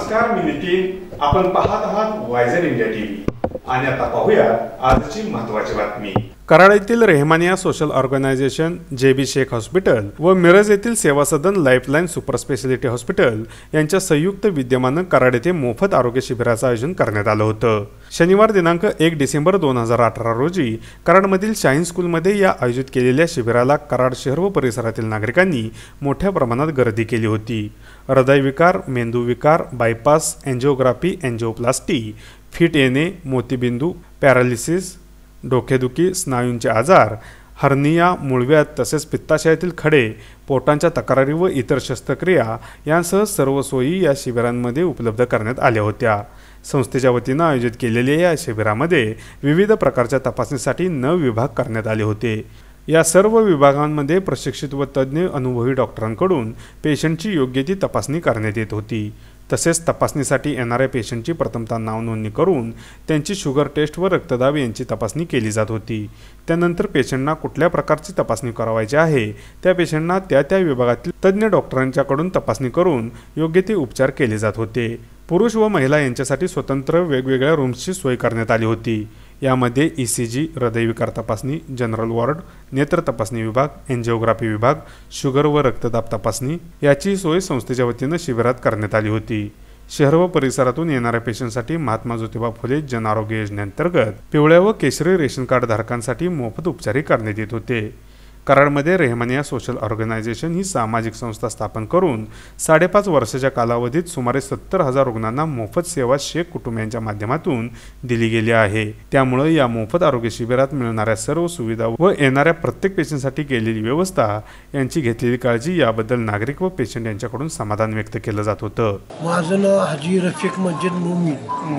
नमस्कार, मी नितीन. आपण पाहत आहात वायझर इंडिया टीव्ही आणि आता पाहूया आजची महत्त्वाची बातमी. कराड येथील Rehmania social organisation, JB Shaikh hospital व मिरज येथील Seva Sadan lifeline super speciality hospital यांच्या संयुक्त विद्यमाने कराड येथे मोफत आरोग्य शिबिराचं आयोजन करण्यात आलं होतं. शनिवार दिनांक 1 डिसेंबर 2018 रोजी कराडमधील शाहीन स्कूलमध्ये या आयोजित केलेल्या शिबिराला कराड शहर व परिसरातील नागरिकांनी मोठ्या प्रमाणात गर्दी केली होती. हृदयविकार, मेंदूविकार, बायपास, एंजिओग्राफी, एंजिओप्लास्टी, फिट येणे, मोतीबिंदू, पॅरालिसिस, डोकेदुखी, स्नायूंचे आजार, हर्निया, मूळव्याध तसेच पित्ताशयातील खडे, पोटांच्या तक्रारी व इतर शस्त्रक्रिया यांसह सर्व सोयी या शिबिरांमध्ये उपलब्ध करण्यात आल्या होत्या. संस्थेच्या वतीनं आयोजित केलेल्या या शिबिरामध्ये विविध प्रकारच्या तपासणीसाठी 9 विभाग करण्यात आले होते. या सर्व विभागांमध्ये प्रशिक्षित व तज्ज्ञ अनुभवी डॉक्टरांकडून पेशंटची योग्य ती तपासणी करण्यात येत होती. तसेच तपासणीसाठी येणाऱ्या पेशंटची प्रथमतः नाव नोंदणी करून त्यांची शुगर टेस्ट व रक्तदाब यांची तपासणी केली जात होती. त्यानंतर पेशंटना कुठल्या प्रकारची तपासणी करावायची आहे त्या पेशंटना त्या विभागातील तज्ज्ञ डॉक्टरांच्याकडून तपासणी करून योग्य ते उपचार केले जात होते. पुरुष व महिला यांच्यासाठी स्वतंत्र वेगवेगळ्या रूम्सची सोय करण्यात आली होती. यामध्ये ECG, हृदयविकार तपासणी, जनरल वॉर्ड, नेत्र तपासणी विभाग, एंजिओग्राफी विभाग, शुगर व रक्तदाब तपासणी याची सोय संस्थेच्या वतीनं शिबिरात करण्यात आली होती. शहर व परिसरातून येणाऱ्या पेशंटसाठी महात्मा ज्योतिबा फुले जन आरोग्य योजनेअंतर्गत पिवळ्या व केशरी रेशन कार्ड धारकांसाठी मोफत उपचारही करण्यात येत होते. कराडमध्ये रेहमानिया सोशल ऑर्गनायझेशन ही सामाजिक संस्था स्थापन करून 5.5 वर्षाच्या कालावधीत सुमारे 70,000 रुग्णांना मोफत सेवा शेख कुटुंबियांच्या माध्यमातून दिली गेली आहे. त्यामुळे या मोफत आरोग्य शिबिरात मिळणाऱ्या सर्व सुविधा व येणाऱ्या प्रत्येक पेशंटसाठी केलेली व्यवस्था यांची घेतलेली काळजी याबद्दल नागरिक व पेशंट यांच्याकडून समाधान व्यक्त केलं जात होतं. माझं नाव हाजी रफिक मस्जिद मोमीन,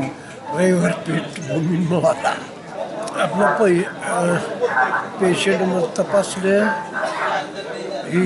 रविवार पेठ मोमीन मोहाता. आपलं पेशंट मग तपासले, ही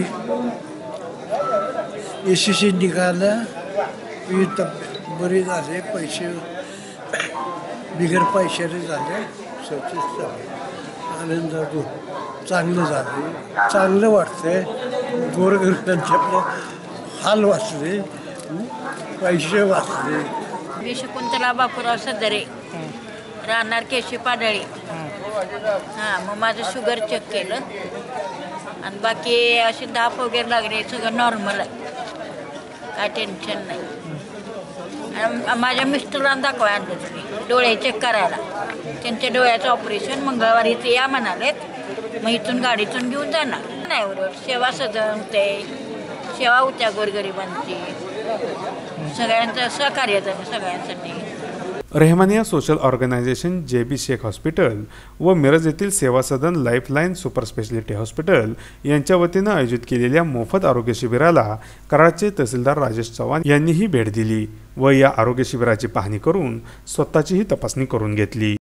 ECG निघालं, ही बरी झाले, पैसे बिगर पैशाने झाले, सचित झाले, आनंद चांगलं झाले, चांगलं वाटतंय. गोरगरिबांचे आपले हाल वाचले, पैसे वाचले. मी शकुंतला बापूराव सदरे, राहणार केशी पाडळी. मग माझं शुगर चेक केलं आणि बाकी अशी धाप वगैरे लागली, सगळं नॉर्मल आहे, काय टेन्शन नाही. माझ्या मिस्टरांना दाखवाय आणलं तुम्ही डोळे चेक करायला. त्यांच्या डोळ्याचं ऑपरेशन मंगळवारी इथे या म्हणालेत. मग इथून गाडीतून घेऊन जाणार नाही. बरोबर सेवा सदन ते सेवा होत्या गोरगरिबांची, सगळ्यांचं सहकार्य झालं सगळ्यांसाठी. Rehmania social organisation, JB Shaikh hospital व मिरज येथील Seva Sadan lifeline super speciality hospital यांच्या वतीनं आयोजित केलेल्या मोफत आरोग्य शिबिराला कराडचे तहसीलदार राजेश चव्हाण यांनीही भेट दिली व या आरोग्य शिबिराची पाहणी करून स्वतःचीही तपासणी करून घेतली.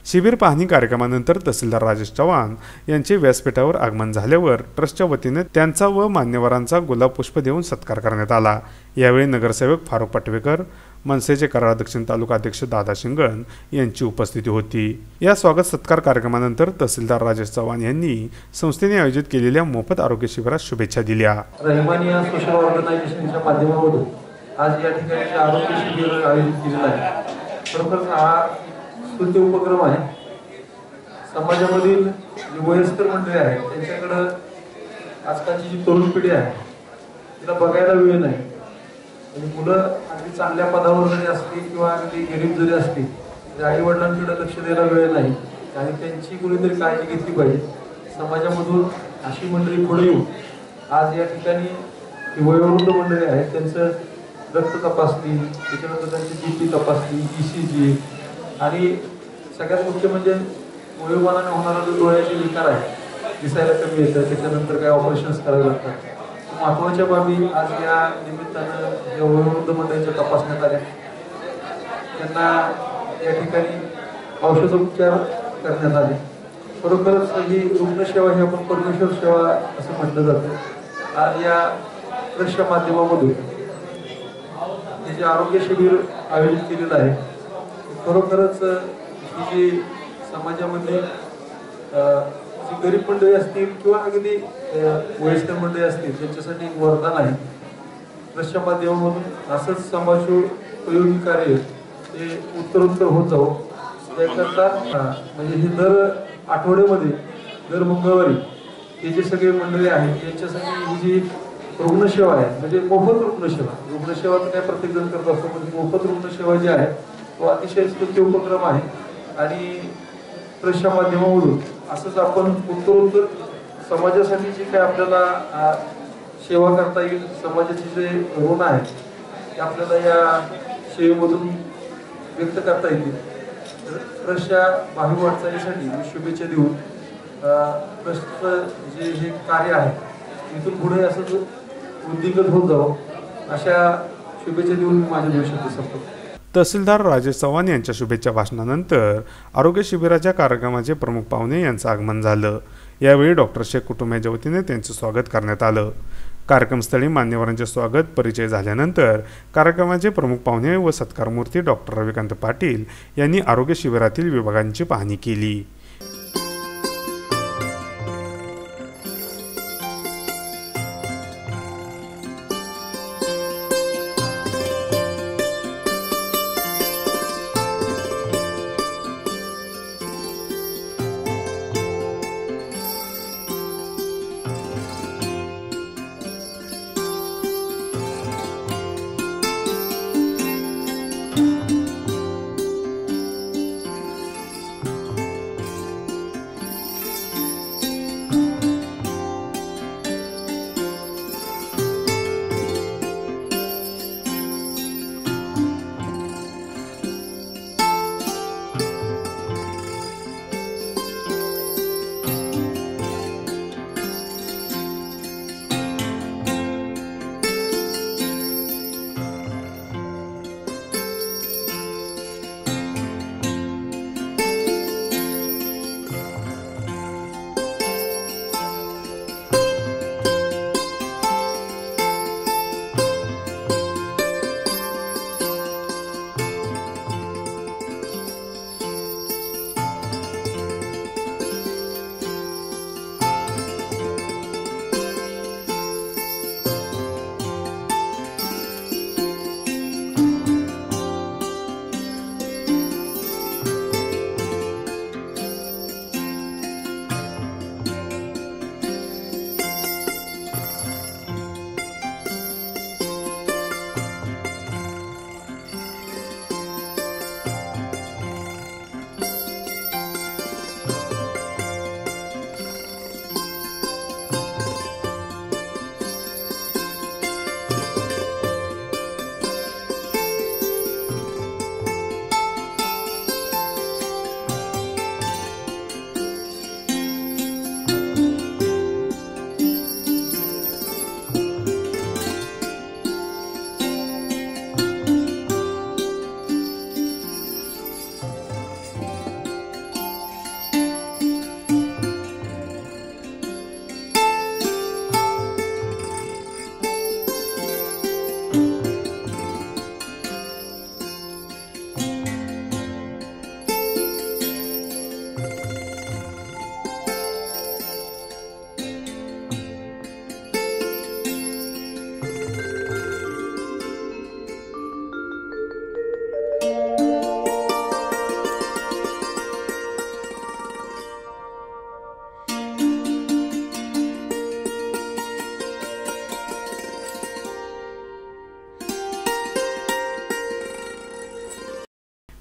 शिबिर पाहणी कार्यक्रमानंतर तहसीलदार राजेश चव्हाण यांचे व्यासपीठावर आगमन झाल्यावर ट्रस्टच्या वतीने त्यांचा व मान्यवरांचा गुलाब पुष्प देऊन सत्कार करण्यात आला। यावेळी नगरसेवक फारुख पटवेकर, मनसेचे कराड दक्षिण तालुका अध्यक्ष दादा शिंगण यांची उपस्थिती होती। या स्वागत सत्कार कार्यक्रमानंतर तहसीलदार राजेश चव्हाण यांनी संस्थेने आयोजित केलेल्या मोफत आरोग्य शिबिरात शुभेच्छा दिल्या। रहमानिया सोशल ऑर्गनायझेशनच्या माध्यमातून आज या ठिकाणी आरोग्य शिबिर आयोजित केलेलं आहे। खरोखर हा स्तुत्य उपक्रम आहे। समाजामधील जी वयस्कर मंडळी आहेत त्यांच्याकडे आजकालची जी तरुण पिढी आहे तिला बघायला वेळ नाही। आणि मुलं अगदी चांगल्या पदावर जरी असली किंवा अगदी गरीब जरी असली तरी आई वडिलांकडे लक्ष द्यायला वेळ नाही आणि त्यांची कुणीतरी काळजी घेतली पाहिजे। समाजामधून अशी मंडळी पुढे येऊन आज या ठिकाणी वयोवृद्ध मंडळी आहेत त्यांचं रक्त तपासणी, त्याच्यानंतर त्यांची बीपी तपासणी, ECG आणि सगळ्यात मुख्य म्हणजे वयोमानाने होणारा जो डोळ्याचे विकार आहे, दिसायला कमी येतं, त्याच्यानंतर काय ऑपरेशन्स करावे लागतात। महत्त्वाच्या बाबी आज या निमित्तानं या वयोवृद्ध मंडळींच्या तपासण्यात आल्या। त्यांना या ठिकाणी औषधोपचार करण्यात आले। खरोखरच ही रुग्णसेवा ही आपण परमेश्वर सेवा असं म्हटलं जातं। आज या दृश्य माध्यमामधून हे जे आरोग्य शिबिर आयोजित केलेलं आहे खरोखरच ही जी समाजामध्ये जी गरीब मंडळी असतील किंवा अगदी वयस्कर मंडळी असतील त्यांच्यासाठी एक वरदान आहे। दृश्य माध्यमामधून असंच समाजोपयोगी कार्य हे उत्तरोत्तर होत जावं त्याकरता म्हणजे हे दर आठवड्यामध्ये दर मंगळवारी हे जे सगळे मंडळी आहेत यांच्यासाठी ही जी रुग्णसेवा आहे म्हणजे मोफत रुग्णसेवा तर काय प्रत्येक जण करत असतो, पण मोफत रुग्णसेवा जी आहे तो अतिशय स्तुत्य उपक्रम आहे। आणि दृश्य माध्यमामधून असंच आपण उत्तरोत्तर समाजासाठी जी काय आपल्याला सेवा करता येईल, समाजाचे जे ऋण आहे ते आपल्याला या सेवेमधून व्यक्त करता येतील। ट्रस्टच्या भावी वाटचालीसाठी मी शुभेच्छा देऊन ट्रस्टचं जे हे कार्य आहे इथून पुढे असंच उद्दीपक होत जावं अशा शुभेच्छा देऊन मी माझे 2 शब्द संपवतो। तहसीलदार राजेश चव्हाण यांच्या शुभेच्छा भाषणानंतर आरोग्य शिबिराच्या कार्यक्रमाचे प्रमुख पाहुणे यांचं आगमन झालं। यावेळी डॉक्टर शेख कुटुंबियांच्या वतीने त्यांचे स्वागत करण्यात आलं। कार्यक्रमस्थळी मान्यवरांचे स्वागत परिचय झाल्यानंतर कार्यक्रमाचे प्रमुख पाहुणे व सत्कारमूर्ती डॉक्टर रविकांत पाटील यांनी आरोग्य शिबिरातील विभागांची पाहणी केली।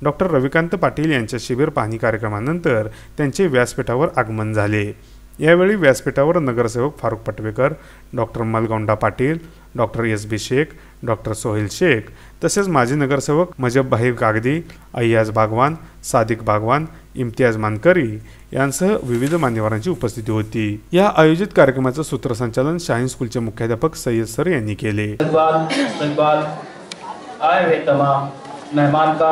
डॉक्टर रविकांत पाटील यांच्या शिबिर पाहणी कार्यक्रमानंतर त्यांचे व्यासपीठावर आगमन झाले। यावेळी व्यासपीठावर नगरसेवक Farukh Patvekar, doctor Malgonda Patil, doctor SB Shaikh, doctor Sohel Shaikh तसेच माजी नगरसेवक मजब बाहिर कागदी, अय्याज बागवान, सादिक बागवान, इम्तियाज मानकरी यांसह विविध मान्यवरांची उपस्थिती होती। या आयोजित कार्यक्रमाचं सूत्रसंचालन शाहीन स्कूलचे मुख्याध्यापक सय्यद सर यांनी केले। आए हुए तमाम मेहमान का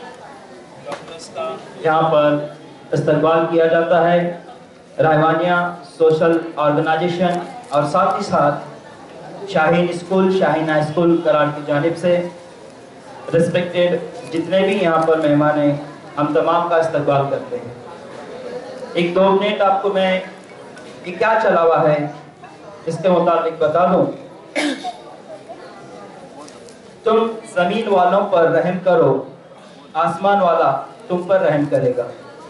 यहाँ पर इस्तकबाल किया जाता है। रहमानिया सोशल ऑर्गेनाइजेशन और साथ ही साथ Shaheen school, Shaheen high school Karad की जानिब से रिस्पेक्टेड जितने भी यहाँ पर मेहमान हैं, हम तमाम का इस्तकबाल करते हैं। एक 2 मिनट आपको मैं ये क्या चला हुआ है इसके मुताबिक बता दूं। तुम जमीन वालों पर रहम करो, आसमान वाला तुम पर रहम करेगा।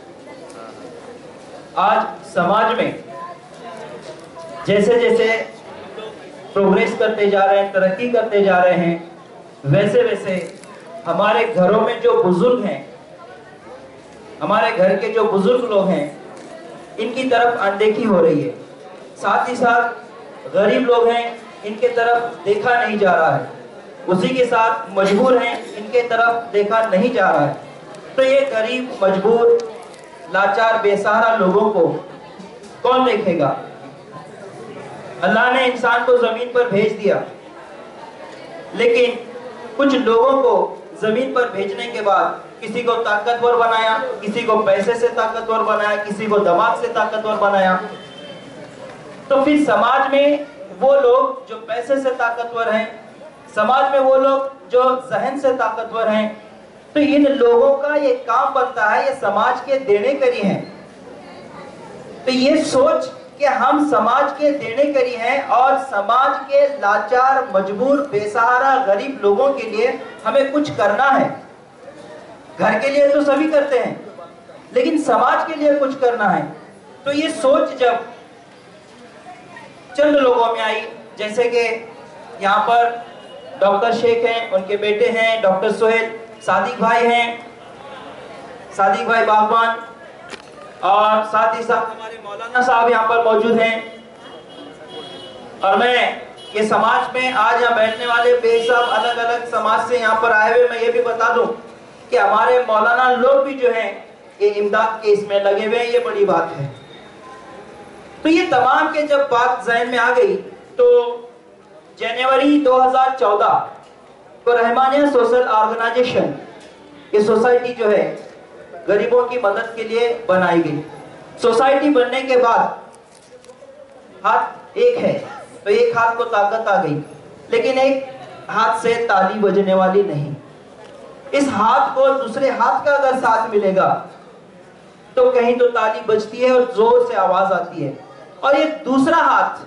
आज समाज में जैसे जैसे प्रोग्रेस करते जा रहे हैं, तरक्की करते जा रहे हैं, वैसे वैसे हमारे घरों में जो बुजुर्ग हैं, हमारे घर के जो बुजुर्ग लोग हैं, इनकी तरफ अनदेखी हो रही है। साथ ही साथ गरीब लोग हैं, इनके तरफ देखा नहीं जा रहा है। उसी के साथ मजबूर हैं, इनके तरफ देखा नहीं जा रहा है। तो ये गरीब, मजबूर, लाचार, बेसहारा लोगों को कौन देखेगा? अल्लाह ने इंसान को जमीन पर भेज दिया, लेकिन कुछ लोगों को जमीन पर भेजने के बाद किसी को ताकतवर बनाया, किसी को पैसे से ताकतवर बनाया, किसी को दिमाग से ताकतवर बनाया। तो फिर समाज में वो लोग जो पैसे से ताकतवर हैं, समाज में वो लोग जो जहन से ताकतवर हैं, तो इन लोगों का ये काम बनता है, ये समाज के देने करी हैं। तो ये सोच कि हम समाज के देने करी हैं और समाज के लाचार, मजबूर, बेसहारा, गरीब लोगों के लिए हमें कुछ करना है। घर के लिए तो सभी करते हैं, लेकिन समाज के लिए कुछ करना है। तो ये सोच जब चंद लोगों में आई, जैसे कि यहाँ पर डॉक्टर शेख हैं, उनके बेटे हैं डॉक्टर सोहेल, सादिक भाई हैं, सादिक भाई बागवान, और साथ ही साथ हमारे मौलाना साहब यहाँ पर मौजूद हैं। और मैं ये समाज में आज यहाँ बैठने वाले बेहिसाब अलग अलग समाज से यहाँ पर आए हुए, मैं ये भी बता दूं कि हमारे मौलाना लोग भी जो हैं ये इमदाद के इसमें लगे हुए हैं, ये बड़ी बात है। तो ये तमाम के जब बात ज़हन में आ गई, तो जनवरी 2014 को रहमानिया सोशल ऑर्गेनाइजेशन, ये सोसाइटी जो है गरीबों की मदद के लिए बनाई गई। सोसाइटी बनने के बाद हाथ एक है, तो एक हाथ को ताकत आ गई, लेकिन एक हाथ से ताली बजने वाली नहीं। इस हाथ को दूसरे हाथ का अगर साथ मिलेगा तो कहीं तो ताली बजती है और जोर से आवाज आती है। और ये दूसरा हाथ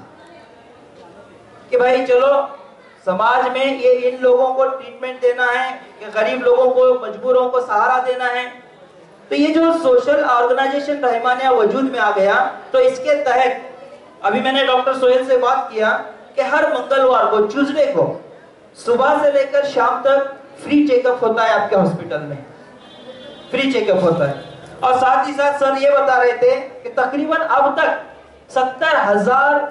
कि भाई चलो समाज में ये इन लोगों को ट्रीटमेंट देना है, कि गरीब लोगों को, मजबूरों को सहारा देना है। तो ये जो सोशल ऑर्गेनाइजेशन रहमानिया वजूद में आ गया, तो इसके तहत अभी मैंने डॉक्टर सोहेल से बात किया कि हर मंगलवार को, ट्यूसडे को, सुबह से लेकर शाम तक फ्री चेकअप होता है आपके हॉस्पिटल में, फ्री चेकअप होता है। और साथ ही साथ सर ये बता रहे थे कि तकरीबन अब तक 70,000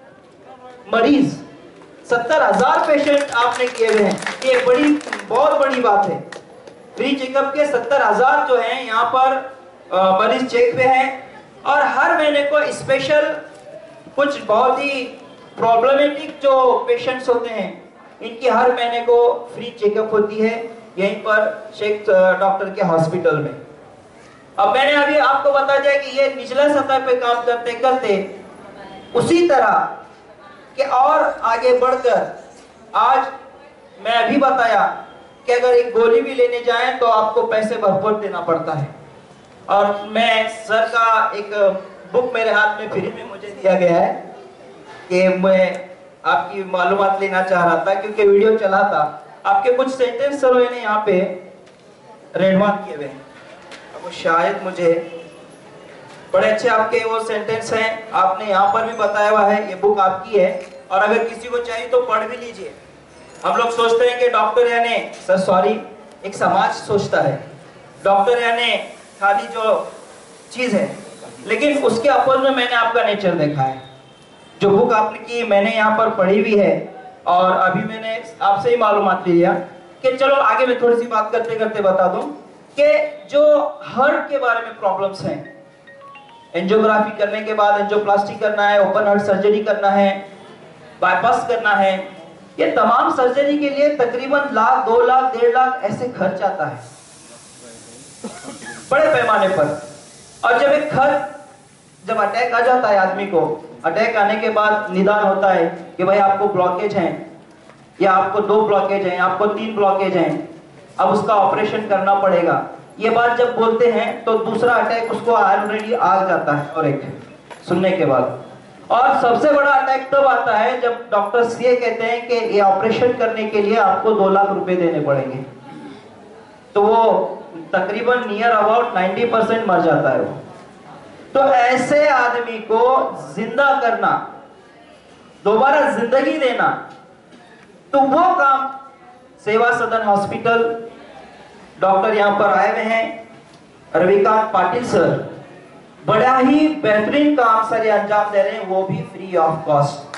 मरीज, 70,000 पेशेंट आपने किए हुए हैं। ये बड़ी, बहुत बड़ी बात है। फ्री चेकअप के 70,000 जो हैं यहाँ पर मरीज चेक पे हैं। और हर महीने को स्पेशल कुछ बहुत ही प्रॉब्लमेटिक जो पेशेंट्स होते हैं, इनकी हर महीने को फ्री चेकअप होती है यहीं पर शेख डॉक्टर के हॉस्पिटल में। अब मैंने अभी आपको बता दिया कि ये निचला सतह पे काम करते करते उसी तरह कि और आगे बढ़कर आज मैं अभी बताया कि अगर एक गोली भी लेने जाएं तो आपको पैसे भरपूर देना पड़ता है। और मैं सर का एक बुक मेरे हाथ में फ्री में मुझे दिया गया है कि मैं आपकी मालूमात लेना चाह रहा था, क्योंकि वीडियो चला था। आपके कुछ सेंटेंस सर ने यहाँ पे रेडमार्क किए हुए हैं, अब शायद मुझे बड़े अच्छे आपके वो सेंटेंस हैं, आपने यहाँ पर भी बताया हुआ है। ये बुक आपकी है और अगर किसी को चाहिए तो पढ़ भी लीजिए। हम लोग सोचते हैं कि डॉक्टर यानी, सर सॉरी, एक समाज सोचता है डॉक्टर यानी खाली जो चीज है, लेकिन उसके अपोज में मैंने आपका नेचर देखा है। जो बुक आपने की मैंने यहाँ पर पढ़ी भी है, और अभी मैंने आपसे ही मालूमात लिया कि चलो आगे मैं थोड़ी सी बात करते करते बता दूं कि जो हार्ट के बारे में प्रॉब्लम्स हैं, एंजियोग्राफी करने के बाद एंजियोप्लास्टी करना है, ओपन हार्ट सर्जरी करना है, बाईपास करना है, ये तमाम सर्जरी के लिए तकरीबन लाख, 2 लाख, 1.5 लाख ऐसे खर्च आता है बड़े पैमाने पर। और जब एक खर्च, जब अटैक आ जाता है आदमी को, अटैक आने के बाद निदान होता है कि भाई आपको ब्लॉकेज है, या आपको 2 ब्लॉकेज हैं, आपको 3 ब्लॉकेज हैं, अब उसका ऑपरेशन करना पड़ेगा। ये बात जब बोलते हैं तो दूसरा अटैक उसको ऑलरेडी आ जाता है और एक सुनने के बाद। और सबसे बड़ा अटैक तब आता है जब डॉक्टर्स ये कहते हैं कि ये ऑपरेशन करने के लिए आपको 2 लाख रुपए देने पड़ेंगे, तो वो तकरीबन नियर अबाउट 90% मर जाता है वो। तो ऐसे आदमी को जिंदा करना, दोबारा जिंदगी देना, तो वो काम सेवा सदन हॉस्पिटल डॉक्टर यहां पर आए हुए हैं रविकांत पाटिल सर, बड़ा ही बेहतरीन काम सर ये अंजाम दे रहे हैं, वो भी फ्री ऑफ कॉस्ट।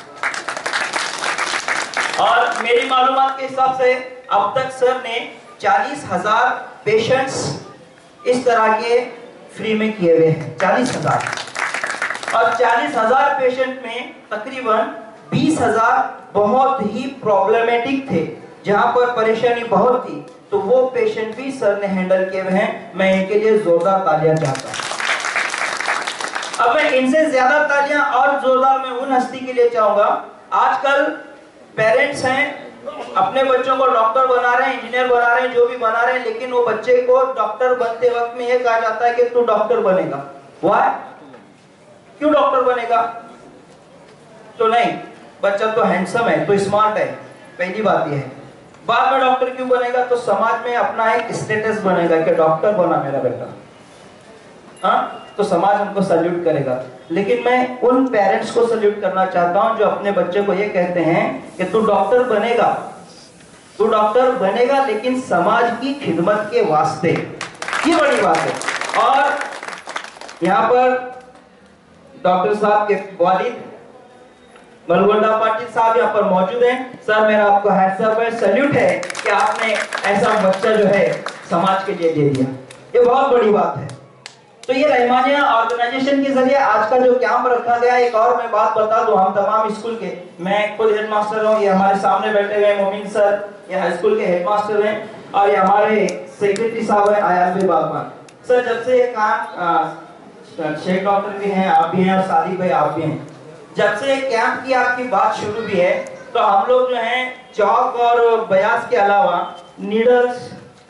और मेरी मालूमात के हिसाब से अब तक सर ने 40,000 पेशेंट्स इस तरह के फ्री में किए हुए हैं, 40,000। और 40,000 पेशेंट में तकरीबन 20,000 बहुत ही प्रॉब्लमेटिक थे, जहां पर परेशानी बहुत थी, तो वो पेशेंट भी सर ने हैंडल किए हुए हैं। मैं इनके लिए जोरदार तालियां चाहता हूं। अब मैं इनसे ज्यादा तालियां और जोरदार मैं उन हस्ती के लिए चाहूंगा, आजकल पेरेंट्स हैं अपने बच्चों को डॉक्टर बना रहे हैं, इंजीनियर बना रहे हैं, जो भी बना रहे हैं, लेकिन वो बच्चे को डॉक्टर बनते वक्त में ये कहा जाता है कि तू डॉक्टर बनेगा। व्हाई? क्यों डॉक्टर बनेगा? तो नहीं, बच्चा तो हैंडसम है, तो स्मार्ट है, पहली बात यह है। बाद में डॉक्टर क्यों बनेगा? तो समाज में अपना एक स्टेटस बनेगा कि डॉक्टर बना मेरा बेटा, हाँ, तो समाज हमको सल्यूट करेगा। लेकिन मैं उन पेरेंट्स को सल्यूट करना चाहता हूं जो अपने बच्चे को ये कहते हैं कि तू डॉक्टर बनेगा, तू डॉक्टर बनेगा, लेकिन समाज की खिदमत के वास्ते। ये बड़ी बात है। और यहाँ पर डॉक्टर साहब के वालिद मलगोंडा पाटिल साहब यहाँ पर मौजूद हैं। सर मेरा आपको हैट्स ऑफ है, सैल्यूट है कि आपने ऐसा बच्चा जो है समाज के लिए दे दिया, ये बहुत बड़ी बात है। तो ये रहमानिया ऑर्गेनाइजेशन के जरिए आज का जो कैंप रखा गया, एक और मैं बात बता दूं, हम तमाम स्कूल के, मैं खुद हेडमास्टर हूँ, ये हमारे सामने बैठे हुए मोमिन सर, ये हाई स्कूल के हेडमास्टर हैं, और ये हमारे सेक्रेटरी साहब हैं आयाब बागवान। सर जब से ये काम, शेख डॉक्टर भी हैं, आप भी हैं, और सादिक भाई आप भी हैं, जब से कैंप की आपकी बात शुरू भी है, तो हम लोग जो हैं चौक और बयास के अलावा नीडल्स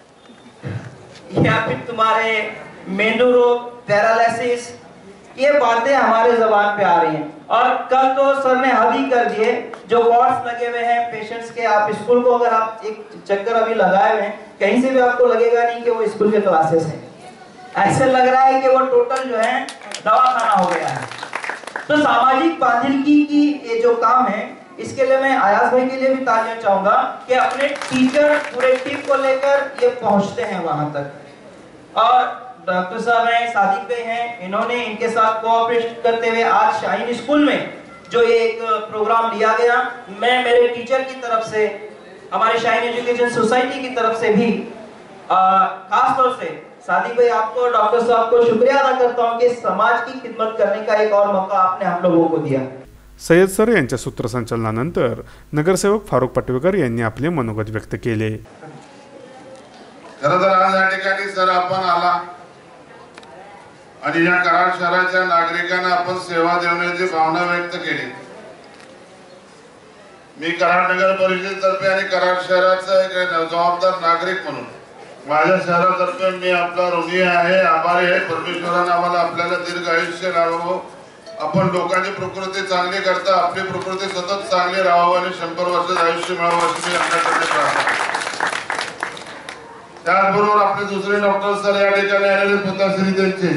या फिर तुम्हारे मेंदू रोग, पैरालिसिस, ये बातें हमारे जबान पे आ रही हैं। और कल तो सर ने हद ही कर दिए, जो वार्ड्स लगे हुए हैं पेशेंट्स के, आप स्कूल को अगर आप एक चक्कर अभी लगाए हुए हैं, कहीं से भी आपको लगेगा नहीं कि वो स्कूल के क्लासेस हैं, ऐसे लग रहा है कि वो टोटल जो है दवाखाना हो गया है। तो सामाजिक बांधिलकी की ये जो काम है, इसके लिए मैं आयाज भाई के लिए भी तालियां चाहूंगा कि अपने टीचर पूरे टीम को लेकर ये पहुंचते हैं वहां तक। और डॉक्टर साहब हैं, सादिक भाई हैं, इन्होंने इनके साथ कोऑपरेट करते हुए आज शाहीन स्कूल में जो ये एक प्रोग्राम लिया गया, मैं मेरे टीचर की तरफ से, हमारे शाहीन एजुकेशन सोसाइटी की तरफ से भी खास तौर से सादिक भाई आपको, डॉक्टर साहब को शुक्रिया अदा करता हूं कि समाज की खिदमत करने का एक और मौका आपने हम लोगों को दिया। सय्यद सर यांच्या सूत्रसंचालनानंतर नगरसेवक फारुक पटवेकर यांनी आपले मनोगत व्यक्त केले। खरं तर आज या ठिकाणी सर आपण आला आणि या कराड शहराच्या नागरिकांना आपण सेवा देण्याची भावना व्यक्त केली। मी कराड नगर परिषदेतर्फे आणि कराड शहराचा एक जबाबदार नागरिक म्हणून माझ्या शहरातर्फे मी आपला ऋणी आहे, आभारी आहे। परमेश्वराने आम्हाला आपल्याला दीर्घ आयुष्य लाभावं, आपण लोकांची प्रकृती चांगली करता आपली प्रकृती सतत चांगली राहावी आणि 100 वर्षाचं आयुष्य मिळावं अशी मी आपल्याकडे प्रार्थना करतो। त्याचबरोबर आपले दुसरे डॉक्टर सर या ठिकाणी आलेले पिताश्री त्यांचे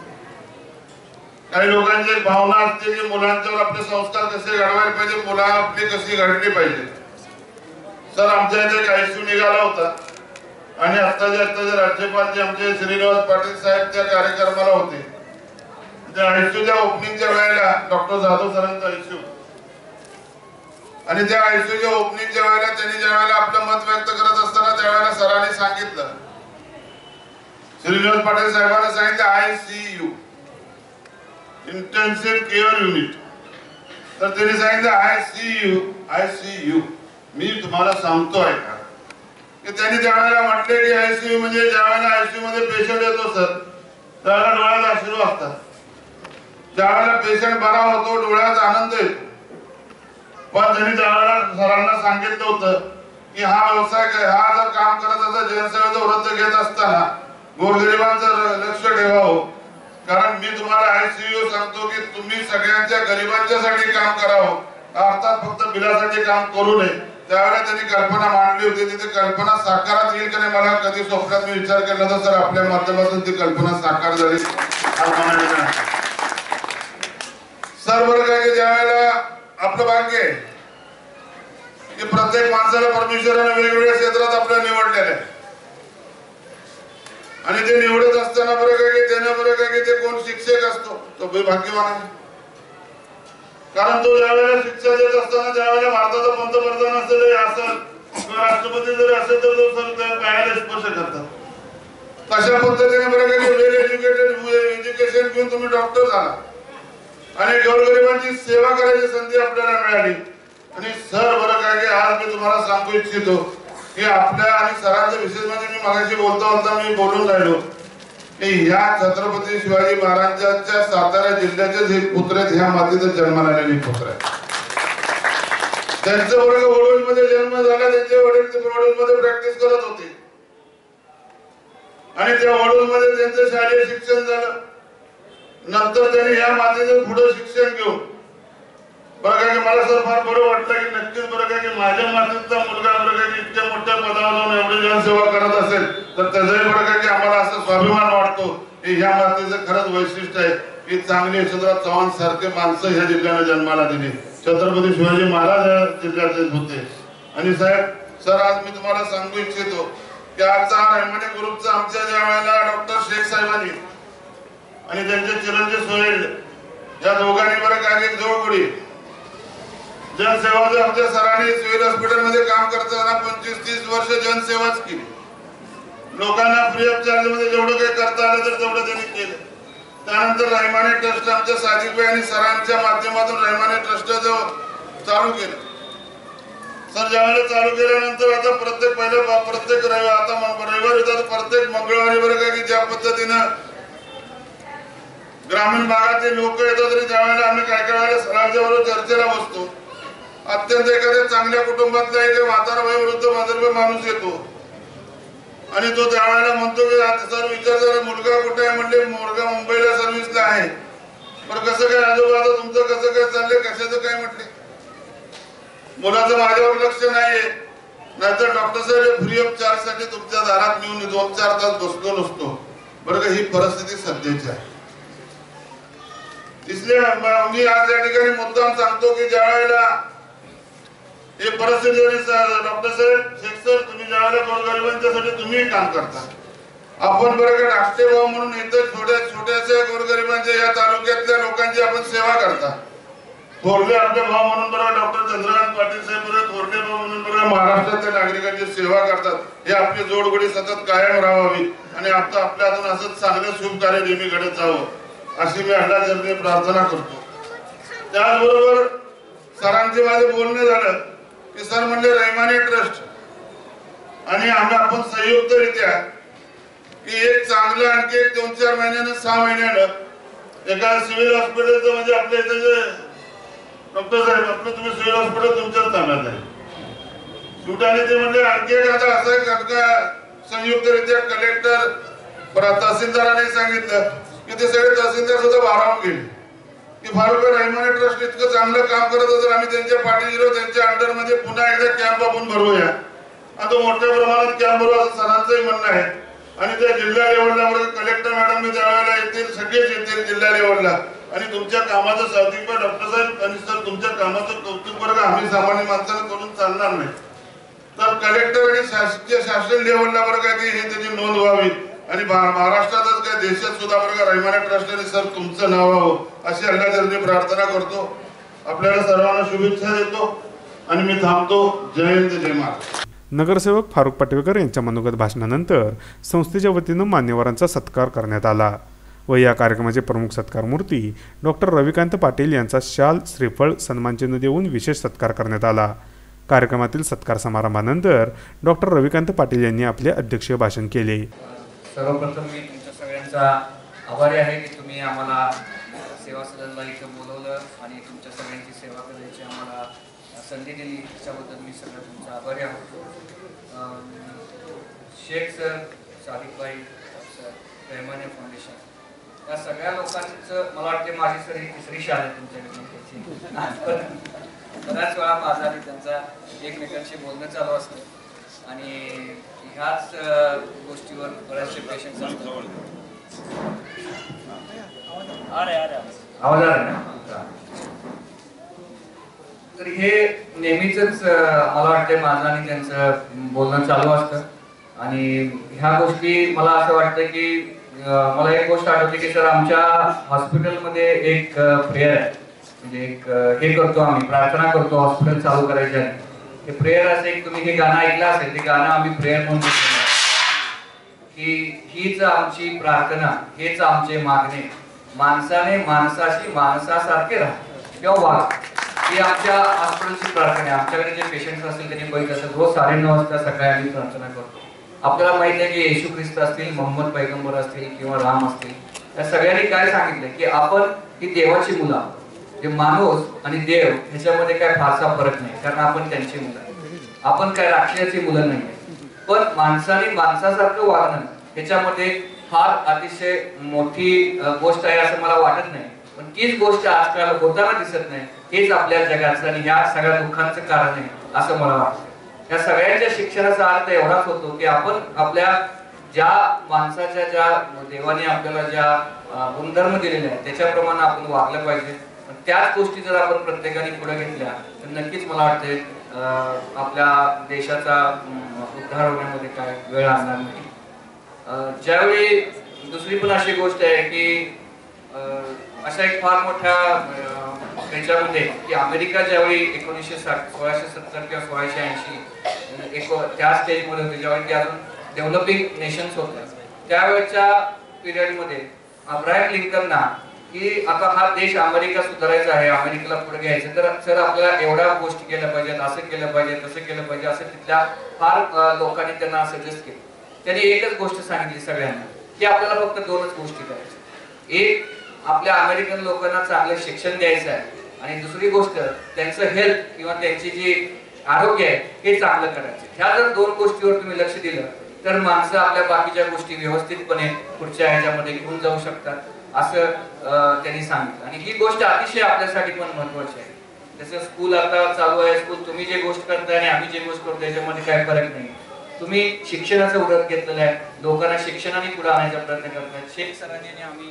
काही लोकांची एक भावना असते की मुलांच्यावर आपले संस्कार कसे घडवायला पाहिजे, मुलं आपली कशी घडली पाहिजे। सर आमच्या इथे एक आयसीयू निघाला होता, आणि आत्ताचे राज्यपाल जे आमचे श्रीनिवास पाटील साहेब त्या कार्यक्रमाला होते. त्या आयसीयूच्या ओपनिंगच्या वेळेला डॉक्टर जाधव सरांचा आयसीयू आणि त्या आयसीयूच्या ओपनिंगच्या वेळेला त्यांनी ज्या वेळेला आपलं मत व्यक्त करत असताना त्यावेळेला सरांनी सांगितलं, श्रीनिवास पाटील साहेबांना सांगितलं ICU इंटेन्सिव्ह केअर युनिट. तर त्यांनी सांगितलं ICU. मी तुम्हाला सांगतो ऐका की त्यांनी ज्यावेळेला म्हटले की ICU म्हणजे ज्यावेळेला ICU मध्ये पेशंट येतो सर त्यावेळेला डोळ्यात अश्रू असतात, ज्यावेळेला पेशंट बरा होतो डोळ्यात आनंद येतो. पण त्यांनी ज्यावेळेला सरांना सांगितलं होतं की हा व्यवसाय हा जर काम करत असता जनसेवेचं व्रत घेत असताना गोरगरिबांचं लक्ष ठेवावं, कारण मी तुम्हाला ICU सांगतो की तुम्ही सगळ्यांच्या गरिबांच्यासाठी काम करावं, अर्थात फक्त बिलासाठी काम करू नये. त्यावेळेला त्यांनी कल्पना मांडली होती. तिथे कल्पना साकारात येईल की नाही मला कधी स्वप्नात मी विचार केला तर सर आपल्या माध्यमातून ती कल्पना साकार झाली. सर बरं काय की ज्या वेळेला आपलं भाग्य आहे की प्रत्येक माणसाला परमेश्वराने वेगवेगळ्या क्षेत्रात आपल्याला निवडलेलं आहे आणि ते निवडत असताना बरं काय की त्याने बरं काय की ते कोण शिक्षक असतो तो भाग्यवान आहे. कारण तो ज्यावेळेला शिक्षा देत असताना ज्यावेळेला भारताचा पंतप्रधान असेल असेल राष्ट्रपती जरी असेल तर तो सर त्या पायाला स्पर्श करतात. तशा पद्धतीने बरं काय वेल एज्युकेटेड एज्युकेशन घेऊन तुम्ही डॉक्टर झाला आणि गोरगरिबांची सेवा करायची संधी आपल्याला मिळाली. आणि सर बरं काय की आज मी तुम्हाला सांगू इच्छितो की आपल्या आणि सरांचा विशेष म्हणजे मी मगाशी बोलता मी बोलून राहिलो की या छत्रपती शिवाजी महाराजांच्या सातारा जिल्ह्याचे जे पुत्र आहेत ह्या मातीत जन्माला आलेले पुत्र आहेत. त्यांचं वर्ग वडोद मध्ये जन्म झाला, त्यांचे वडील वडोद मध्ये प्रॅक्टिस करत होते आणि त्या वडोद मध्ये त्यांचं शालेय शिक्षण झालं. नंतर त्यांनी या मातीचं पुढे शिक्षण घेऊन बरं काय की मला सर फार बरं वाटलं की नक्कीच बरं काय की माझ्या मातीचा मुलगा बरं काय की इतक्या मोठ्या पदावर जाऊन एवढी जनसेवा करत असेल तर त्याचाही बरं काय की आम्हाला असं स्वाभिमान वाटतो की ह्या मातीचं खरंच वैशिष्ट्य आहे की चांगली यशवंतराव चव्हाण सारखे माणसं ह्या जिल्ह्याला जन्माला दिली. छत्रपती शिवाजी महाराज या जिल्ह्याचे होते. आणि साहेब सर आज मी तुम्हाला सांगू इच्छितो की आजचा रेहमानी ग्रुपचा आमच्या ज्या वेळेला डॉक्टर शेख साहेबांनी आणि त्यांचे चिरंजीव सोहेल या दोघांनी बरं काय की जोडगोडी जनसेवाचं आमच्या सरांनी सिव्हिल हॉस्पिटलमध्ये काम करताना 25-30 वर्ष जनसेवाच केली. लोकांना फ्री ऑफ चार्ज मध्ये जेवढं काही करता आलं तर तेवढं त्यांनी केलं. त्यानंतर रहिमानी ट्रस्ट आमच्या सादिकभाई आणि सरांच्या माध्यमातून रहिमानी ट्रस्ट चालू केलं. सर ज्यावेळेला चालू केल्यानंतर आता प्रत्येक रविवारी आता रविवारी प्रत्येक मंगळवारी बरं का की ज्या पद्धतीनं ग्रामीण भागातील लोक येतात तरी त्यावेळेला आम्ही काय वेळेला सरांच्या बरोबर चर्चेला बसतो. अत्यंत एखाद्या चांगल्या कुटुंबातला एक म्हातारा वयोवृद्ध माणूस माणूस येतो आणि तो त्यावेळेला म्हणतो की सर विचार जरा मुलगा कुठे आहे म्हणले मुलगा मुंबईला सर्व्हिसला आहे. बरं कसं काय आजोबा आता तुमचं कसं काय चाललंय कशाचं काय म्हटले मुलाचं माझ्यावर लक्ष नाहीये नाहीतर डॉक्टर साहेब फ्री ऑफ चार्ज साठी तुमच्या दारात नेऊन 2-4 तास बसलो नसतो. बरं का ही परिस्थिती सध्याची आहे. इसलिए मी आज या ठिकाणी मुद्दाम सांगतो की ज्या वेळेला हे परिस्थिती डॉक्टर साहेब शेख सर तुम्ही ज्यावेळेला गोरगरिबांच्यासाठी तुम्ही काम करता आपण बरं का राष्ट्रीय भाव म्हणून इथं छोट्याशा गोरगरिबांच्या या तालुक्यातल्या लोकांची आपण सेवा करता. थोरले आपले भाव म्हणून बरं डॉक्टर चंद्रकांत पाटील साहेब बरं थोरले भाव म्हणून बरं महाराष्ट्रातल्या नागरिकांची सेवा करतात. हे आपली जोडगोडी सतत कायम राहावी आणि आपल्या हातून असंच चांगलं शुभ कार्य नेहमी घडत जावं अशी मी अल्लाहचरणी प्रार्थना करतो. त्याचबरोबर सरांचे माझे बोलणे झालं की सर म्हणले रहिमानी ट्रस्ट आणि आपण संयुक्तरित्या की एक चांगलं आणखी 2-4 महिन्यानं 6 महिन्यानं एका सिव्हिल हॉस्पिटलचं म्हणजे आपल्या इथे जे डॉक्टर साहेब आपलं तुम्ही सिव्हिल हॉस्पिटल तुमच्याच ताब्यात आहे सुटाने ते म्हणजे आणखी एक आता असं संयुक्तरित्या कलेक्टर तहसीलदारांनी सांगितलं की ते सगळे तहसीलदार सुद्धा भारावून गेले की फारुख रहिमानी ट्रस्ट इतकं चांगलं काम करत असेल आम्ही त्यांच्या पाठीशी त्यांच्या अंडर मध्ये पुन्हा एकदा कॅम्प आपण भरवूया. आता मोठ्या प्रमाणात कॅम्प भरू असं सरांचंही म्हणणं आहे आणि त्या जिल्हा लेवलला कलेक्टर मॅडम मी त्यावेळेला येतील सगळेच येतील जिल्हा लेवलला आणि तुमच्या कामाचं साधिक डॉक्टर साहेब आणि सर तुमच्या कामाचं कौतुक बरं आम्ही सामान्य माणसाला करून चालणार नाही. तर कलेक्टर आणि शासन लेवलला बरं काय हे त्याची नोंद व्हावी आणि महाराष्ट्रातच काय देशात सुद्धा बरं का रहिमाने ट्रस्टने सर तुमचं नाव व्हावं अशी अल्लाहचरणी प्रार्थना करतो. आपल्याला सर्वांना शुभेच्छा देतो आणि मी थांबतो. जय हिंद जय महाराष्ट्र. नगरसेवक फारुख पाटवेकर यांच्या मनोगत भाषणानंतर संस्थेच्या वतीनं मान्यवरांचा सत्कार करण्यात आला व या कार्यक्रमाचे प्रमुख सत्कार मूर्ती डॉक्टर रविकांत पाटील यांचा शाल श्रीफळ सन्मानचिन्ह देऊन विशेष सत्कार करण्यात आला. कार्यक्रमातील सत्कार समारंभानंतर डॉक्टर रविकांत पाटील यांनी आपले अध्यक्षीय भाषण केले. सर्वप्रथम मी तुमच्या सगळ्यांचा आभारी आहे की तुम्ही आम्हाला सेवा सदनला इथं बोलवलं आणि तुमच्या सगळ्यांची सेवा करायची आम्हाला संधी दिली, त्याच्याबद्दल मी सगळं तुमचा आभारी आहोत. शेख सर, सादिक भाई सर, रहमानिया फाउंडेशन या सगळ्या लोकांचं मला वाटते माझी सर ही तिसरी शाळा आहे तुमच्याकडे. बऱ्याच वेळा माझा आणि त्यांचा एकमेकांशी बोलणं चालू असतं आणि ह्याच गोष्टीवर बऱ्याचशे पेशंट्स असतात. आवाज आला ना? तर हे नेहमीच मला वाटतं माझं आणि त्यांचं बोलणं चालू असतं आणि ह्या गोष्टी मला असं वाटतं की मला एक गोष्ट आठवते की सर आमच्या हॉस्पिटलमध्ये एक प्रेयर आहे, म्हणजे एक हे करतो आम्ही, प्रार्थना करतो हॉस्पिटल चालू करायच्या आधी. हे प्रेयर असं एक तुम्ही हे गाणं ऐकलं असेल, ते गाणं आम्ही प्रेयर म्हणून की हीच आमची प्रार्थना, हेच आमचे मागणे, माणसाने माणसाशी माणसासारखे राहा किंवा वाग. ही आमच्या हॉस्पिटलची प्रार्थना आहे. आमच्याकडे जे पेशंट्स असतील त्यांनी बघित असेल रोज 9:30 वाजता सकाळी आम्ही प्रार्थना करतो. आपल्याला माहिती आहे की येशू ख्रिस्त असतील, मोहम्मद पैगंबर असतील किंवा राम असतील, या सगळ्यांनी काय सांगितलं की आपण ही देवाची मुलं आहोत. जे माणूस आणि देव ह्याच्यामध्ये काय फारसा फरक नाही, कारण आपण त्यांची मुलं आहे. आपण काय राक्षसाची मुलं नाही. पण माणसाने माणसासारखं वागणं ह्याच्यामध्ये फार अतिशय मोठी गोष्ट आहे असं मला वाटत नाही. पण तीच गोष्ट आजकाल होताना दिसत नाही. हेच आपल्या जगाचं आणि ह्या सगळ्या दुःखांचं कारण आहे असं मला वाटतं. या सगळ्यांच्या शिक्षणाचा अर्थ एवढाच होतो की आपण आपल्या ज्या माणसाच्या, ज्या देवाने आपल्याला ज्या गुणधर्म दिलेले आहेत त्याच्याप्रमाणे आपण वागलं पाहिजे. त्याच गोष्टी जर आपण प्रत्येकाने पुढे घेतल्या तर नक्कीच मला वाटते आपल्या देशाचा उद्धार होण्यामध्ये काय वेळ आणणार नाही. ज्यावेळी दुसरी पण अशी गोष्ट आहे की अशा एक फार मोठ्या त्याच्यामध्ये की अमेरिका ज्यावेळी 1670 किंवा 1680 त्या स्टेजमध्ये होते, ज्यावेळी ते अजून डेव्हलपिंग नेशन्स होत्या, त्यावेळेच्या पिरियडमध्ये अब्राहम लिंकनना की आता हा देश अमेरिका सुधारायचा आहे, अमेरिकेला पुढे घ्यायचं, तर सर आपल्याला एवढ्या गोष्टी केल्या पाहिजेत, असं केलं पाहिजे, तसं केलं पाहिजे, असं तिथल्या फार लोकांनी त्यांना सजेस्ट केलं. त्यांनी एकच गोष्ट सांगितली सगळ्यांना की आपल्याला फक्त 2च गोष्टी करायच्या. एक, आपल्या अमेरिकन लोकांना चांगलं शिक्षण द्यायचं आहे आणि दुसरी गोष्ट त्यांचं हेल्थ किंवा त्यांची जी आरोग्य आहे हे चांगलं करायचं. ह्या जर 2 गोष्टीवर तुम्ही लक्ष दिलं तर माणसं आपल्या बाकीच्या गोष्टी व्यवस्थितपणे पुढच्या ह्याच्यामध्ये घेऊन जाऊ शकतात असं त्यांनी सांगितलं. आणि ही गोष्ट अतिशय आपल्यासाठी पण महत्वाची आहे. जसं स्कूल आता चालू आहे, स्कूल तुम्ही जे गोष्ट करताय आणि आम्ही जे गोष्ट करतो याच्यामध्ये काय फरक नाही. तुम्ही शिक्षणाचं व्रत घेतलेलं आहे, लोकांना शिक्षणाने पुढे आणण्याचा प्रयत्न करताय. शेख सरांनी आणि आम्ही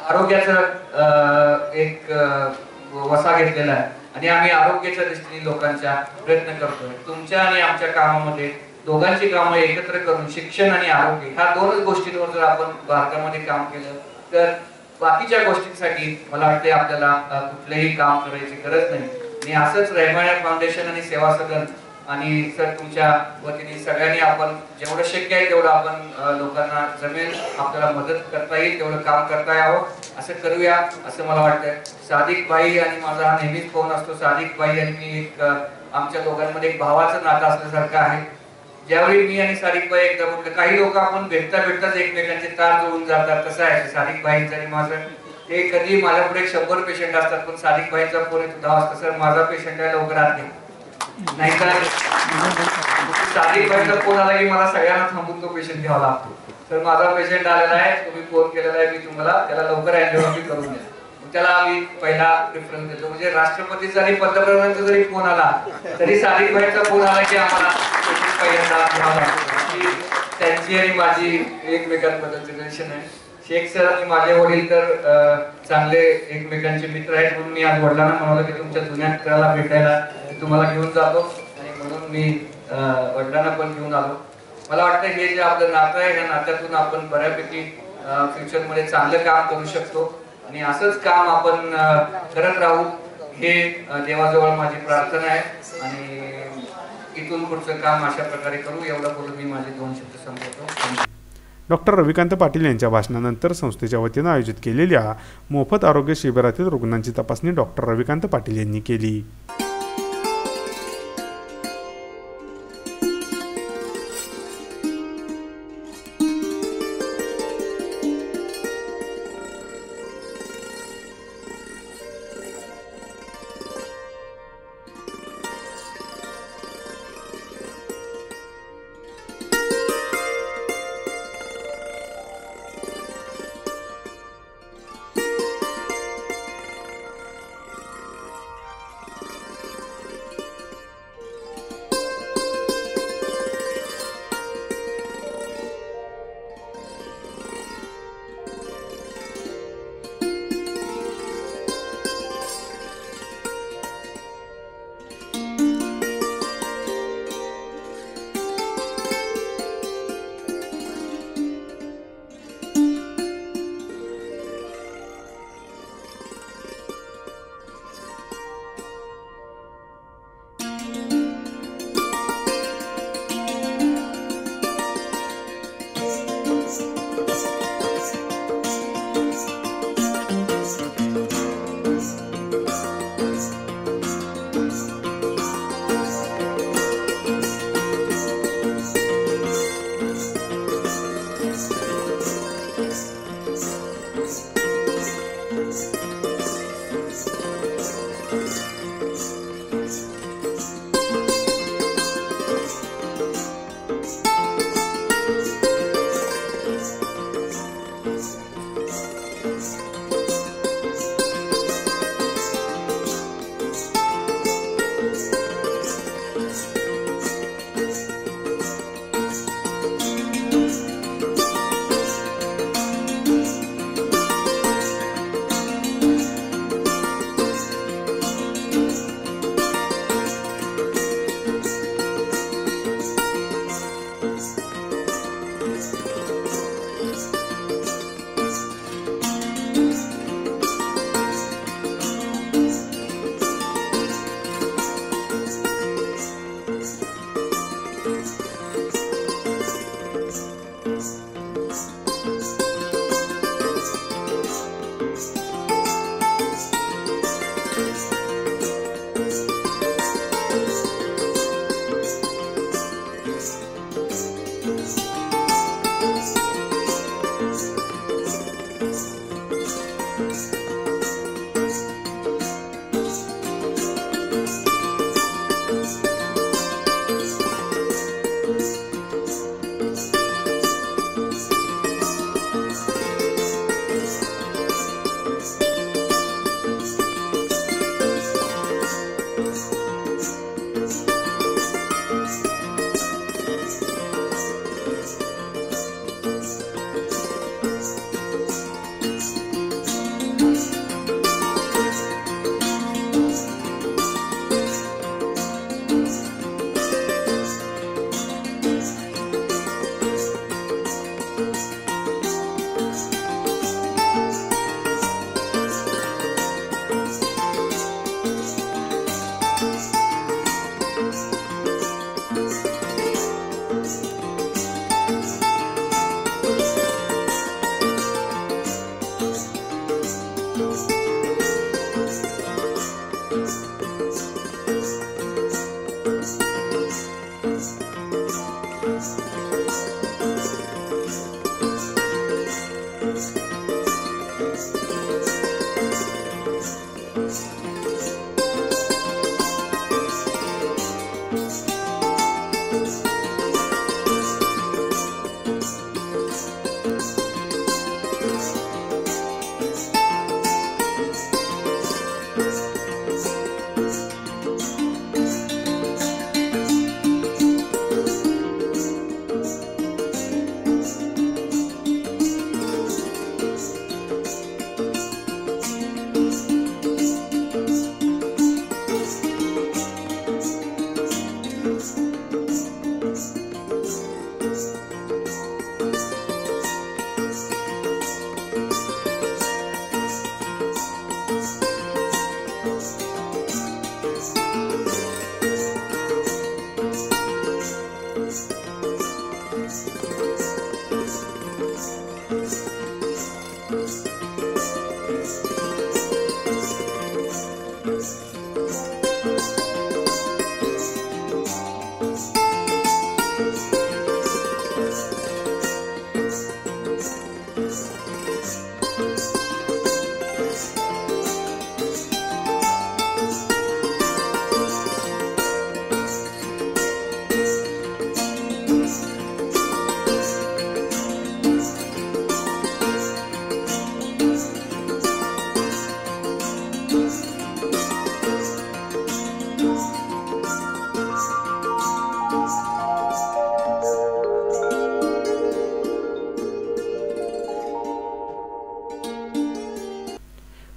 आरोग्याचा एक वसा घेतलेला आहे आणि आम्ही आरोग्याच्या दृष्टीने लोकांचा प्रयत्न करतोय. तुमच्या आणि आमच्या कामामध्ये दोघांची कामं एकत्र करून शिक्षण आणि आरोग्य ह्या 2च गोष्टींवर जर आपण भारतामध्ये काम केलं तर बाकीच्या गोष्टींसाठी मला वाटते आपल्याला कुठलेही काम करायची गरज नाही. आणि असंच रहमानिया फाउंडेशन आणि सेवा सदन आणि सर तुमच्या वतीने सगळ्यांनी आपण जेवढं शक्य आहे तेवढं आपण लोकांना जमेल आपल्याला मदत करता येईल तेवढं काम करता यावं असं करूया असं मला वाटतं. सादिक भाई आणि माझा हा नेहमीच फोन असतो. सादिक भाई आणि मी एक आमच्या दोघांमध्ये एक भावाचं नातं असल्यासारखं आहे. ज्यावेळी मी आणि सादिक भाई एकदा म्हटलं, काही लोक आपण भेटताच एकमेकांचे तार जुळून जातात, तसं आहे सादिक भाईंचं आणि माझं. ते कधी माझ्यापुढे 100 पेशंट असतात पण सादिक भाईंचा फोन येतो 10 वाजता, सर माझा पेशंट आहे लवकर आत घे. नाहीतर सादिक भाईचा फोन आला की मला सगळ्यांना थांबून तो पेशंट घ्यावा लागतो. तर माझा पेशंट आलेला आहे, तुम्ही फोन केलेला आहे, मी तुम्हाला त्याला लवकर अँजिओग्राफी करून द्या. त्याला आम्ही पहिला प्रेफरन्स देतो. म्हणजे राष्ट्रपतीचा आणि पंतप्रधानांचा जरी फोन आला तरी सादिक भाईचा फोन आला की आम्हाला त्यांची आणि माझी एकमेकांबद्दलची रिलेशन आहे. शेख सर आणि माझे वडील तर चांगले एकमेकांचे मित्र आहेत म्हणून मी आज वडिलांना म्हणालो की तुमच्या जुन्या मित्राला भेटायला तुम्हाला घेऊन जातो आणि म्हणून मी वडिलांना पण घेऊन आलो. मला वाटतं हे जे आपलं नातं आहे या नात्यातून आपण बऱ्यापैकी फ्युचरमध्ये चांगलं काम करू शकतो आणि असंच काम आपण करत राहू हे देवाजवळ माझी प्रार्थना आहे आणि इथून पुढचं काम अशा प्रकारे करू. एवढं बोलून मी माझे 2 शब्द संपवतो. डॉक्टर रविकांत पाटील यांच्या भाषणानंतर संस्थेच्या वतीनं आयोजित केलेल्या मोफत आरोग्य शिबिरातील रुग्णांची तपासणी डॉक्टर रविकांत पाटील यांनी केली.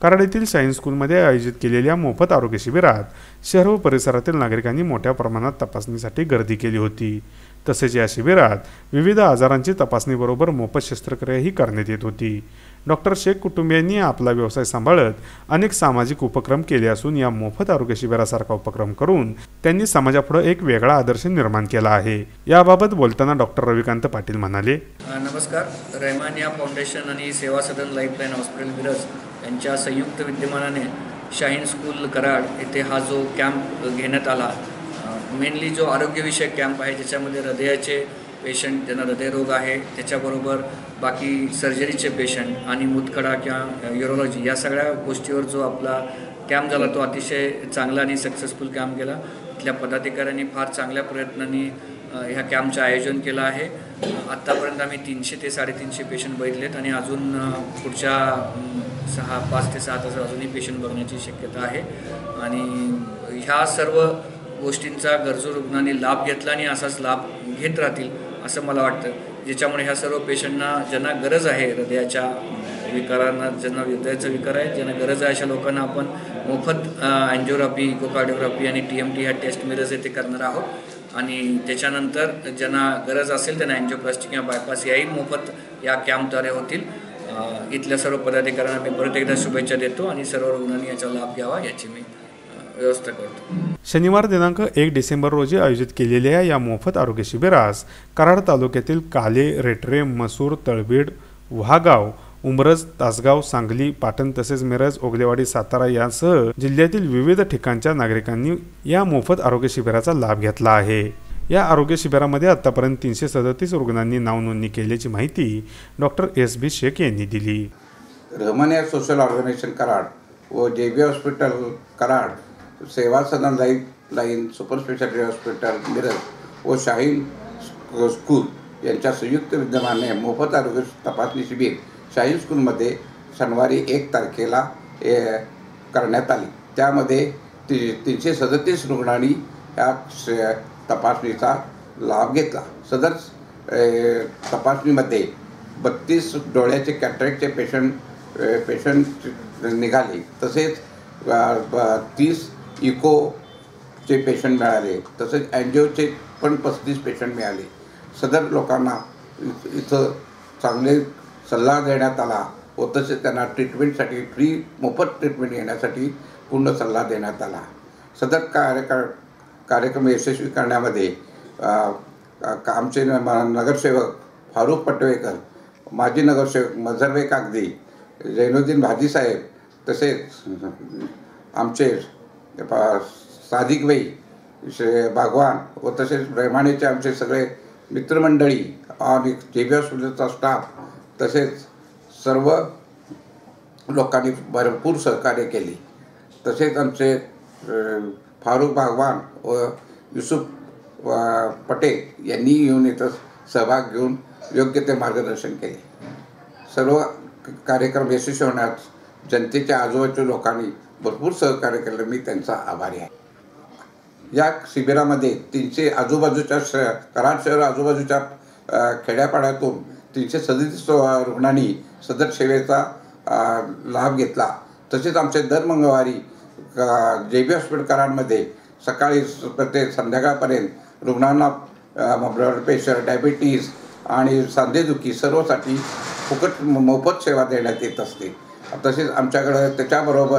कराड येथील शाहीन स्कूलमध्ये आयोजित केलेल्या मोफत आरोग्य शिबिरात शहर व परिसरातील नागरिकांनी मोठ्या प्रमाणात तपासणीसाठी गर्दी केली होती। तसेच या शिबिरात विविध आजारांची तपासणीबरोबर मोफत शस्त्रक्रियाही करण्यात येत होती। डॉक्टर शेख कुटुंबियांनी आपला व्यवसाय सांभाळत अनेक सामाजिक उपक्रम केले असून या मोफत आरोग्य शिबिरासारखा उपक्रम करून त्यांनी समाजापुढे एक वेगळा आदर्श निर्माण केला आहे। याबाबत बोलताना डॉक्टर रविकांत पाटील म्हणाले, नमस्कार। रहमानिया फाउंडेशन आणि सेवा सदन लाईफलाईन हॉस्पिटल मिरज यांच्या संयुक्त विद्यमानाने शाहीन स्कूल कराड येथे हा जो कॅम्प घेण्यात आला, मेनली जो आरोग्यविषयक कॅम्प आहे ज्याच्यामध्ये हृदयाचे पेशंट ज्यांना हृदयरोग आहे त्याच्याबरोबर बाकी सर्जरीचे पेशंट आणि मुतखडा किंवा यूरोलॉजी या सगळ्या गोष्टीवर जो आपला कॅम्प झाला तो अतिशय चांगला आणि सक्सेसफुल कॅम्प गेला। इथल्या पदाधिकाऱ्यांनी फार चांगल्या प्रयत्नांनी ह्या कॅम्पचं आयोजन केलं आहे। आत्तापर्यंत आम्ही 300 ते 350 पेशंट बघितलेत आणि अजून पुढच्या 5 ते 6 तासात अजूनही पेशंट बघण्याची शक्यता आहे आणि ह्या सर्व गोष्टींचा गरजू रुग्णांनी लाभ घेतला आणि असाच लाभ घेत राहतील असं मला वाटतं, ज्याच्यामुळे ह्या सर्व पेशंटना ज्यांना गरज आहे हृदयाच्या विकारांना, ज्यांना हृदयाचा विकार आहे ज्यांना गरज आहे अशा लोकांना आपण मोफत अँजिओग्राफी, इकोकार्डिओग्राफी आणि TMT ह्या टेस्ट मिरज येथे करणार आहोत आणि त्याच्यानंतर ज्यांना गरज असेल त्यांना अँजिओप्लास्टी किंवा बायपास याही मोफत या कॅम्पद्वारे होतील। इथल्या सर्व पदाधिकाऱ्यांना मी परत एकदा शुभेच्छा देतो आणि सर्व रुग्णांनी याचा लाभ घ्यावा याची मी व्यवस्था करतो। शनिवार दिनांक 1 डिसेंबर रोजी आयोजित केलेल्या या मोफत आरोग्य शिबिरास कराड तालुक्यातील काले, रेटरे, मसूर, तळबीड, वहागाव, उमरज, तासगाव, सांगली, पाटण तसेच मिरज, ओगलेवाडी, सातारा यासह जिल्ह्यातील विविध ठिकाणच्या नागरिकांनी या मोफत आरोग्य शिबिराचा लाभ घेतला आहे। या आरोग्य शिबिरामध्ये आतापर्यंत 337 रुग्णांनी नाव नोंदणी केल्याची माहिती डॉक्टर SB शेख यांनी दिली। रहमानिया सोशल ऑर्गनायझेशन कराड व JB hospital Karad, Seva Sadan lifeline super speciality hospital Miraj व शाहीन स्कूल यांच्या संयुक्त विद्यमाने मोफत आरोग्य तपासणी शिबिर शाहीन स्कूलमध्ये शनिवारी 1 तारखेला करण्यात आली। त्यामध्ये 337 रुग्णांनी या तपासणीचा लाभ घेतला। सदर तपासणीमध्ये 32 डोळ्याचे कॅटरॅक्टचे पेशंट निघाले, तसेच 30 इकोचे पेशंट मिळाले, तसेच अँजिओचे पण 35 पेशंट मिळाले। सदर लोकांना इथं चांगले सल्ला देण्यात आला व तसेच त्यांना ट्रीटमेंटसाठी मोफत ट्रीटमेंट घेण्यासाठी पूर्ण सल्ला देण्यात आला। सदर कार्यक्रम यशस्वी करण्यामध्ये आमचे नगरसेवक फारुख पटवेकर, माजी नगरसेवक मझरबे कागदी, जैनुद्दीन भाजीसाहेब, तसेच आमचे सादिक भाई बागवान व तसेच रहमानियाचे आमचे सगळे मित्रमंडळी आणि JB हॉस्पिटलचा स्टाफ तसेच सर्व लोकांनी भरपूर सहकार्य केले। तसेच आमचे फारुख बागवान व युसुफ पटेल यांनी येऊन इथं सहभाग घेऊन योग्य ते मार्गदर्शन केले। सर्व कार्यक्रम यशस्वी होण्यास जनतेच्या आजूबाजूच्या लोकांनी भरपूर सहकार्य केलं, मी त्यांचा आभारी आहे। या शिबिरामध्ये 300 आजूबाजूच्या कराड शहर आजूबाजूच्या खेड्यापाड्यातून 337 रुग्णांनी सदर सेवेचा लाभ घेतला। तसेच आमचे दर मंगळवारी JB हॉस्पिटल कराडमध्ये सकाळी ते संध्याकाळपर्यंत रुग्णांना ब्लड प्रेशर, डायबिटीज आणि सांधेदुखी सर्वसाठी फुकट मोफत सेवा देण्यात येत असते। तसेच आमच्याकडे त्याच्याबरोबर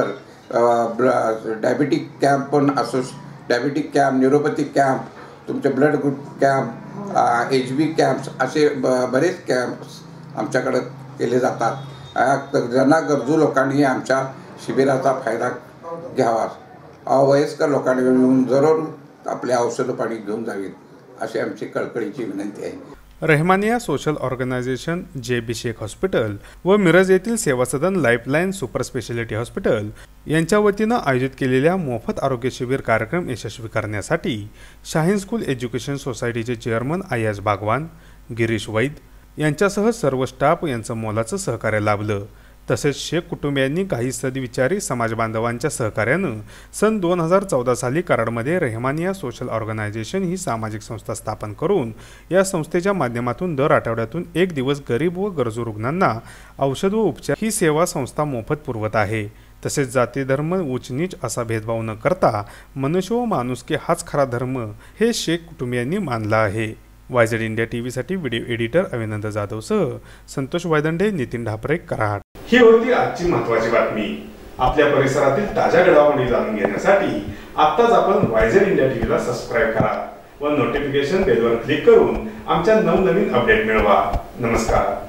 डायबिटिक कॅम्प पण असो, डायबिटिक कॅम्प, न्यूरोपॅथिक कॅम्प, तुमचे blood group camp, HB camps असे बरेच कॅम्प्स आमच्याकडे केले जातात। ज्यांना गरजू लोकांनी आमच्या शिबिराचा फायदा घ्यावा, अवयस्कर लोकांनी येऊन जरूर आपले औषध पाणी घेऊन जावीत अशी आमची कळकळीची विनंती आहे। Rahmania social organisation, JB Shaikh hospital व मिरज येथील Seva Sadan lifeline super speciality hospital यांच्या वतीनं आयोजित केलेल्या मोफत आरोग्य शिबिर कार्यक्रम यशस्वी करण्यासाठी शाहीन स्कूल एज्युकेशन सोसायटीचे चेअरमन अयाज बागवान, गिरीश वैद यांच्यासह सर्व स्टाफ यांचं मोलाचं सहकार्य लाभलं। तसेच शेख कुटुंबियांनी काही सद्विचारी समाजबांधवांच्या सहकार्यानं सन 2014 साली कराडमध्ये रहमानिया सोशल ऑर्गनायझेशन ही सामाजिक संस्था स्थापन करून या संस्थेच्या माध्यमातून दर आठवड्यातून 1 दिवस गरीब व गरजू रुग्णांना औषध व उपचार ही सेवा संस्था मोफत पुरवत आहे। तसेच जाती धर्म उच्च नीच असा भेदभाव न करता मनुष्य व माणुसकी हाच खरा धर्म हे शेख कुटुंबियांनी मानला आहे. वायझेड इंडिया टीव्हीसाठी व्हिडिओ एडिटर अभिनंदन जाधवसह संतोष वायदंडे, नितीन ढापरे, कराड. ही होती आजची महत्त्वाची बातमी. आपल्या परिसरातील ताज्या घडामोडी जाणून घेण्यासाठी आत्ताच आपण वायझेड इंडिया टीव्हीला सबस्क्राईब करा व नोटिफिकेशन बेलवर क्लिक करून आमच्या नवनवीन अपडेट मिळवा. नमस्कार.